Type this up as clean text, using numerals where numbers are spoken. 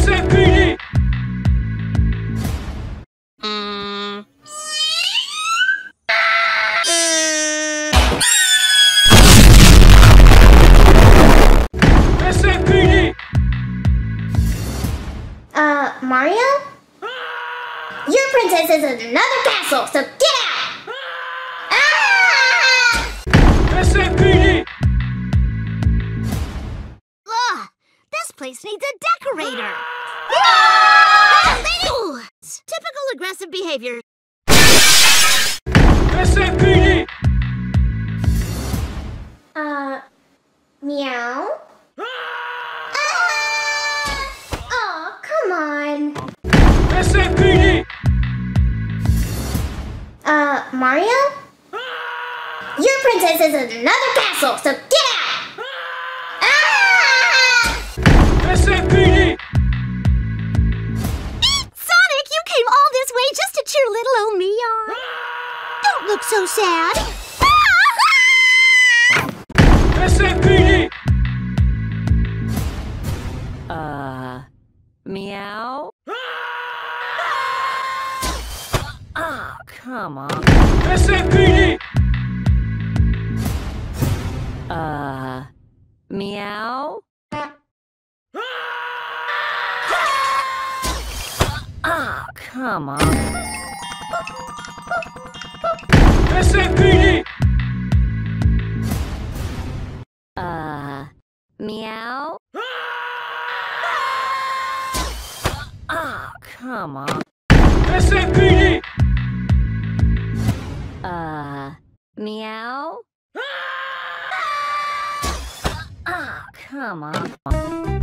SFPD! SFPD! Mario? Your princess is in another castle, so get out! SFPD! Ugh, this place needs a decorator. Ooh, typical aggressive behavior. SFPD! Meow? Oh, come on. SFPD! Mario? Your princess is in another castle, so get out! SFPD! Sonic, you came all this way just to cheer little old me on. Don't look so sad. SFPD! Meow? Oh, come on. SFPD! Meow? Oh, come on. SFPD! Meow? Oh, come on. SFPD! Meow? Oh, come on.